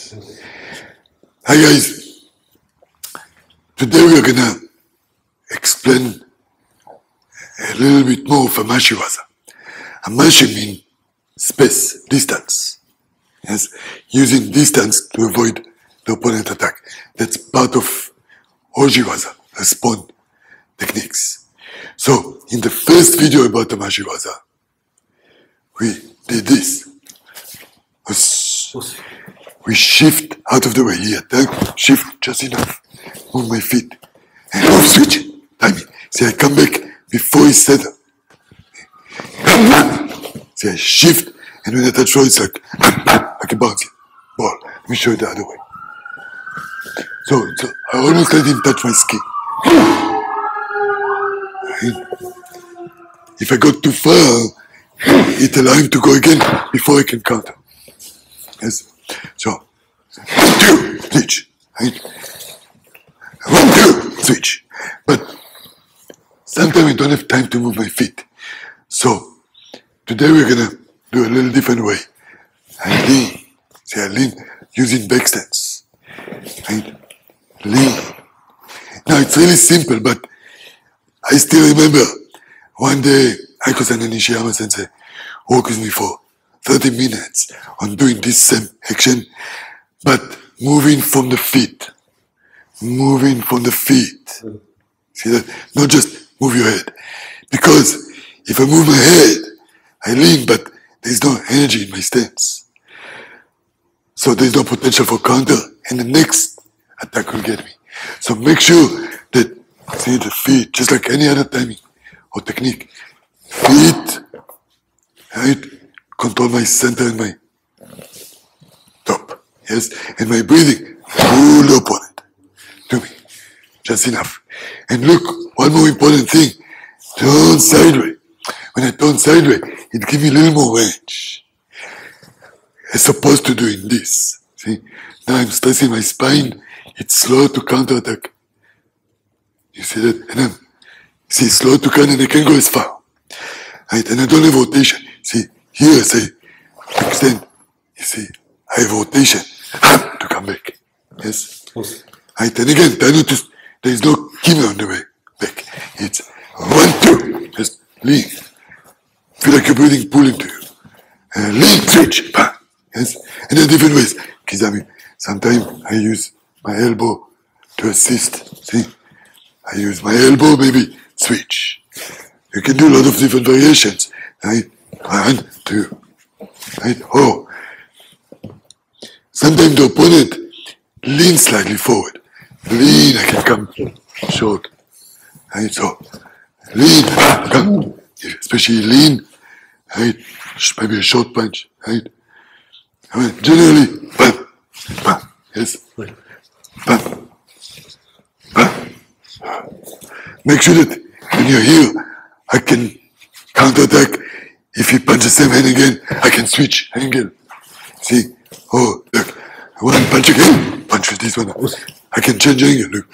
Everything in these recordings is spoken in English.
Yes. Hi guys. Today we are gonna explain a little bit more of Amashi Waza. Amashi means space, distance. Yes, using distance to avoid the opponent attack. That's part of Oji Waza, spawn techniques. So in the first video about Amashi Waza, we did this. We shift out of the way. He attack, shift just enough. Move my feet. And move, switch. Timing. See, I come back before he settle. See, I shift, and when I touch floor, it's like a bouncing ball. Let me show you the other way. So I almost let him touch my skin. If I got too far, it allows him to go again before I can counter. Yes. So 1, 2, switch. Right? 1, 2, switch. But sometimes I don't have time to move my feet. So today we're gonna do a little different way. I lean. See, I lean using back stance. Right? Lean. Now it's really simple, but I still remember one day Aiko-san and Nishiyama sensei worked with me for 30 minutes on doing this same action, but moving from the feet. Moving from the feet. See that? Not just move your head. Because if I move my head, I lean, but there's no energy in my stance. So there's no potential for counter, and the next attack will get me. So make sure that, see, the feet, just like any other timing or technique, feet, right? Control my center and my top, yes? And my breathing, pull the opponent to me, just enough. And look, one more important thing, turn sideways. When I turn sideways, it gives me a little more range. As opposed to doing this, see? Now I'm stressing my spine, it's slow to counterattack. You see that? And see, slow to counter and I can go as far. Right? And I don't have rotation. See, here I say, extend. You see, I have rotation to come back. Yes? Right? And again, I notice there is no kimmy on the way back. It's 1, 2. Just lean. Feel like you're breathing, pull into you. And lean, switch. Bam. Yes? And in different ways. Kizami. Sometimes I use my elbow to assist. See? I use my elbow, maybe switch. You can do a lot of different variations. Right? 1, 2. Right? Oh. Sometimes the opponent leans slightly forward. Lean, I can come short. Right? So, lean, come. Especially lean. Right? Maybe a short punch. Right? Generally, bam, bam. Yes? Bam. Bam. Make sure that when you're here, I can counterattack. If you punch the same hand again, I can switch angle. See? Oh, look. One punch again. Punch with this one. I can change angle. Look.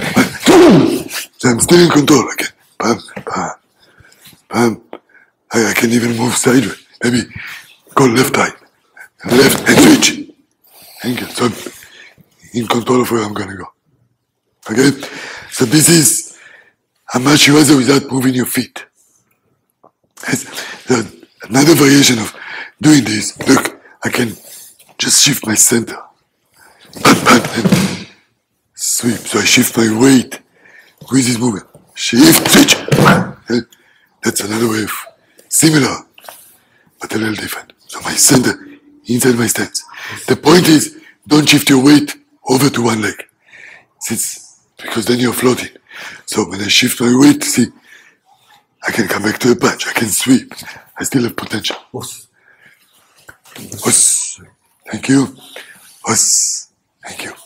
So I'm still in control again. Bam, bam, bam. I can even move sideways. Maybe go left eye. Left and switch. Angle. So I'm in control of where I'm gonna go. Okay? So this is Amashi Waza without moving your feet. Yes. Another variation of doing this, look, I can just shift my center. Bam, bam, and sweep. So I shift my weight with this movement. Shift, switch. That's another way of similar, but a little different. So my center inside my stance. The point is, don't shift your weight over to one leg. Because then you're floating. So when I shift my weight, see, I can come back to a punch. I can sweep. I still have potential. Thank you. Thank you.